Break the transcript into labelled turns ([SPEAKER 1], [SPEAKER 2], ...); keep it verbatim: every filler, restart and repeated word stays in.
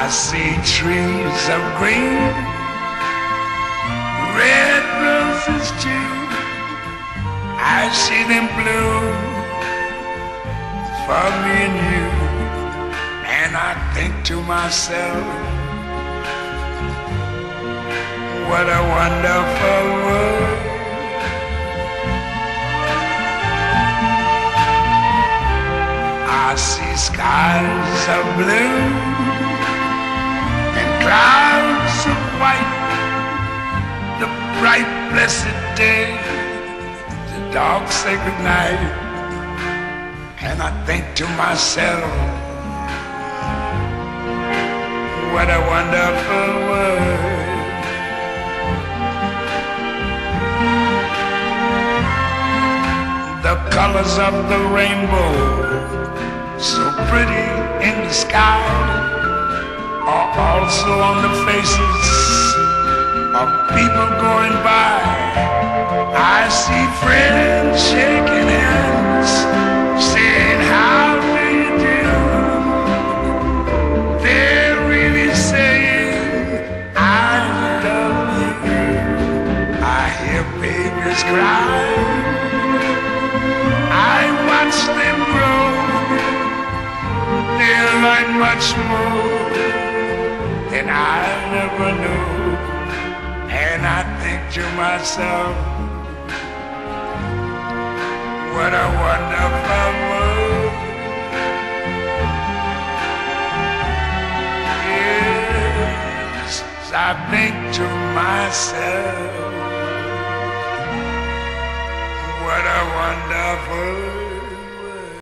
[SPEAKER 1] I see trees of green, red roses too. I see them bloom for me and you. And I think to myself, what a wonderful world. I see skies of blue and clouds of white, the bright blessed day, the dark sacred night. And I think to myself, what a wonderful world. The colors of the rainbow, so pretty in the sky, are also on the faces of people going by. I see friends shaking hands, saying, how do you do? They're really saying, I love you. I hear babies cry, I watch them grow. They'll learn much more than I never knew. And I think to myself, what a wonderful world. Yes, I think to myself, what a wonderful world.